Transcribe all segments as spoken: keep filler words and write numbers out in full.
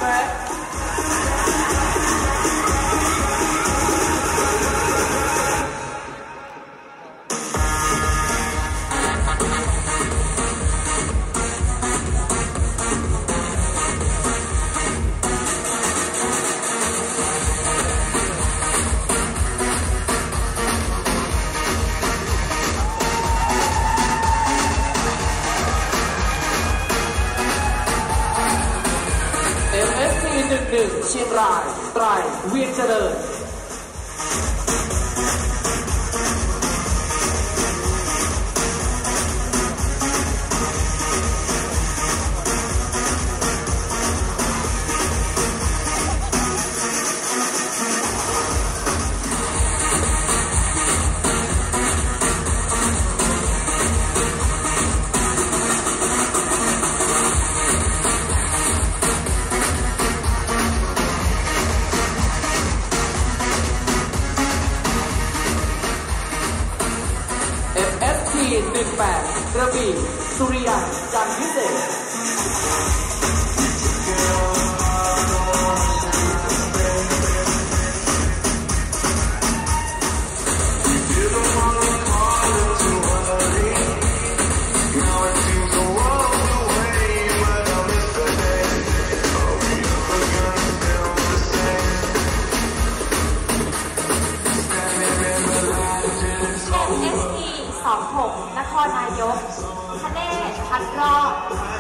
trackหนึ่งหนึ่งเชียงรายไตรเวียงเจริญหนึ่งแปดกระบี่สุริยันจันทร์พิเศษสองหกนครนายกทะเนศพัดรอด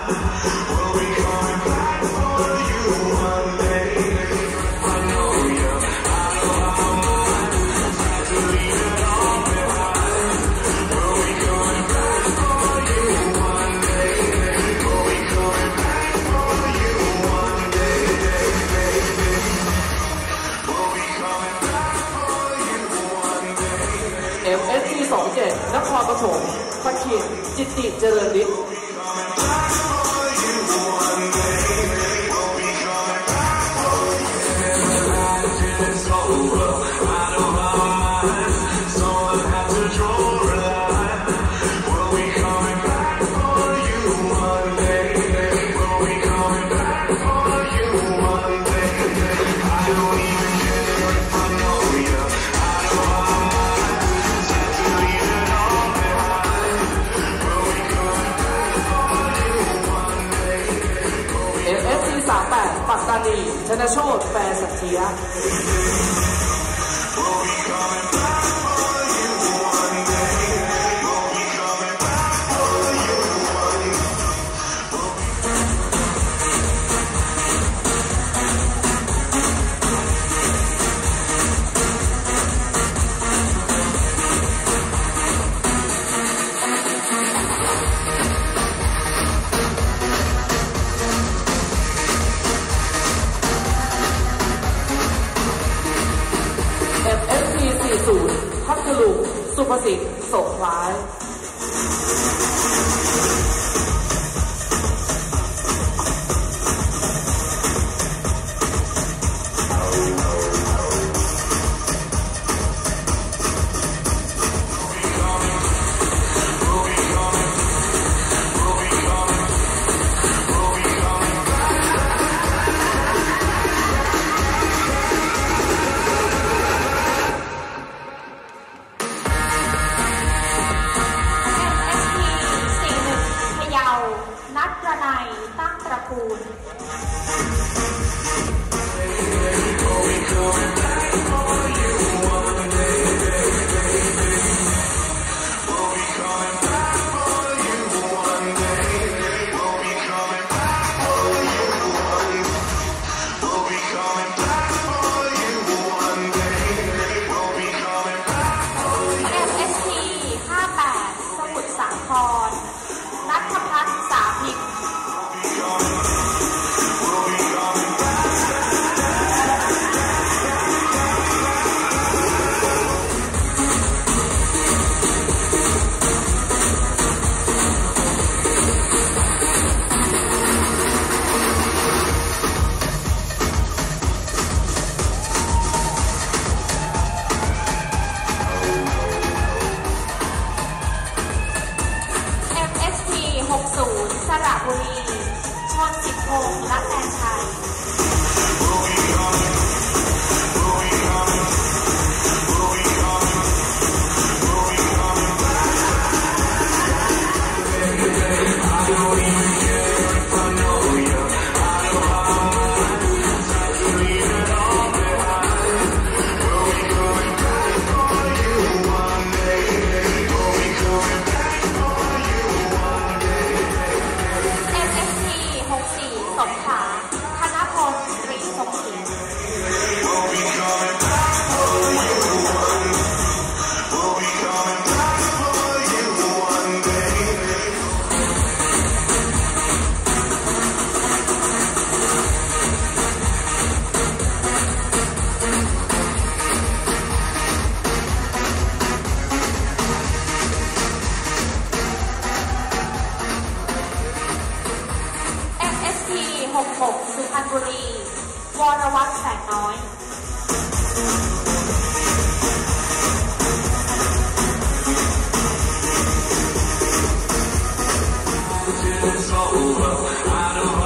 เอ็ม เอส ซี สองเจ็ดนครปฐมพระขินจิตติเจริญฤทธิ์ปัตตานีชนโชติแปรสักเทียศูนย์พัทลุงสุภสิทธิ์โสคล้ายวรวัฒน์แสงน้อย It's over when I don't